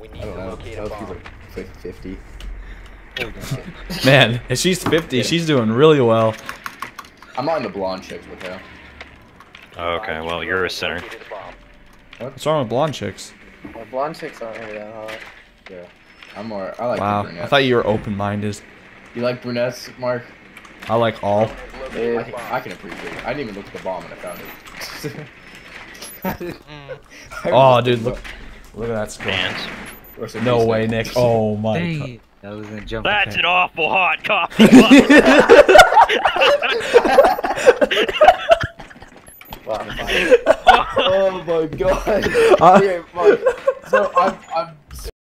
I don't know. I hope he's like 50. Man, if she's 50, she's doing really well. I'm not into blonde chicks with her. Okay, well, you're a sinner. What's wrong with blonde chicks? Well, blonde chicks aren't really that hot. Yeah. I like the Wow, brunettes. I thought you were open-minded. You like brunettes, Mark? I like all. I can appreciate it. I didn't even look at the bomb when I found it. Oh, dude, look at that score. Hands. No way, Nick. Oh my Dang god. it. That was a jump. That's an awful hot coffee. Oh my god. Okay, Mark. So